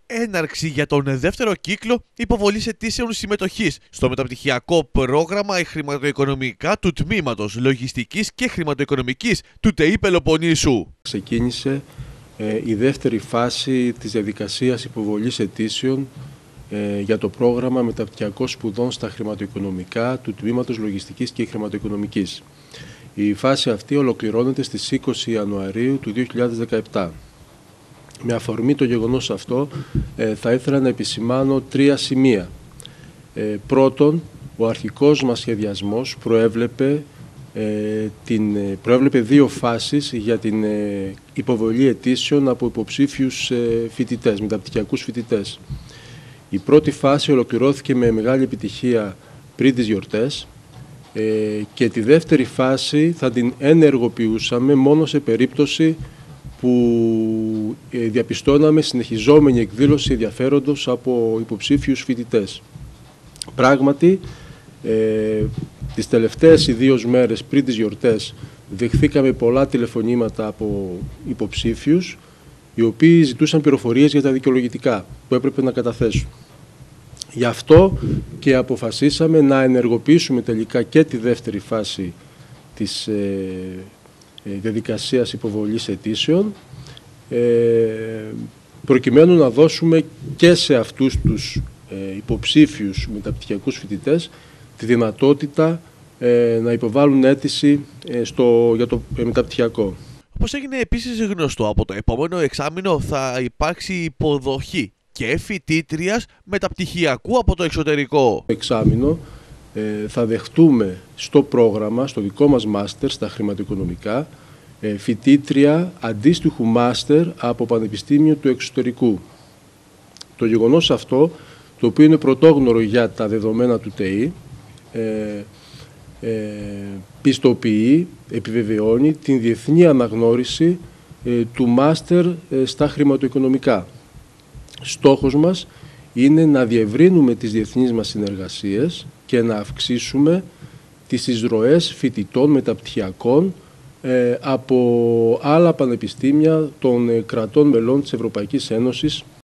έναρξη για τον δεύτερο κύκλο υποβολής αιτήσεων συμμετοχής στο μεταπτυχιακό πρόγραμμα χρηματοοικονομικά του Τμήματος Λογιστικής και Χρηματοοικονομικής του ΤΕΙ Πελοποννήσου. Ξεκίνησε η δεύτερη φάση της διαδικασίας υποβολής αιτήσεων για το πρόγραμμα μεταπτυχιακών σπουδών στα χρηματοοικονομικά του Τμήματος Λογιστικής και Χρηματοοικονομικής. Η φάση αυτή ολοκληρώνεται στις 20 Ιανουαρίου του 2017. Με αφορμή το γεγονός αυτό, θα ήθελα να επισημάνω τρία σημεία. Πρώτον, ο αρχικός μας σχεδιασμός προέβλεπε δύο φάσεις για την υποβολή αιτήσεων από υποψήφιους φοιτητές, μεταπτυχιακούς φοιτητές. Η πρώτη φάση ολοκληρώθηκε με μεγάλη επιτυχία πριν τις γιορτές και τη δεύτερη φάση θα την ενεργοποιούσαμε μόνο σε περίπτωση που διαπιστώναμε συνεχιζόμενη εκδήλωση ενδιαφέροντος από υποψήφιους φοιτητές. Πράγματι, τις τελευταίες ιδίως μέρες πριν τις γιορτές δεχθήκαμε πολλά τηλεφωνήματα από υποψήφιους οι οποίοι ζητούσαν πληροφορίες για τα δικαιολογητικά που έπρεπε να καταθέσουν. Γι' αυτό και αποφασίσαμε να ενεργοποιήσουμε τελικά και τη δεύτερη φάση της διαδικασίας υποβολής αιτήσεων προκειμένου να δώσουμε και σε αυτούς τους υποψήφιους μεταπτυχιακούς φοιτητές τη δυνατότητα να υποβάλουν αίτηση για το μεταπτυχιακό. Όπως έγινε επίσης γνωστό, από το επόμενο εξάμηνο θα υπάρξει υποδοχή και φοιτήτριας μεταπτυχιακού από το εξωτερικό. Το εξάμηνο θα δεχτούμε στο πρόγραμμα, στο δικό μας μάστερ στα χρηματοοικονομικά, φοιτήτρια αντίστοιχου μάστερ από πανεπιστήμιο του εξωτερικού. Το γεγονός αυτό, το οποίο είναι πρωτόγνωρο για τα δεδομένα του ΤΕΙ, πιστοποιεί, επιβεβαιώνει την διεθνή αναγνώριση του μάστερ στα χρηματοοικονομικά. Στόχος μας είναι να διευρύνουμε τις διεθνείς μας συνεργασίες και να αυξήσουμε τις εισρωές φοιτητών μεταπτυχιακών από άλλα πανεπιστήμια των κρατών μελών της Ευρωπαϊκής Ένωσης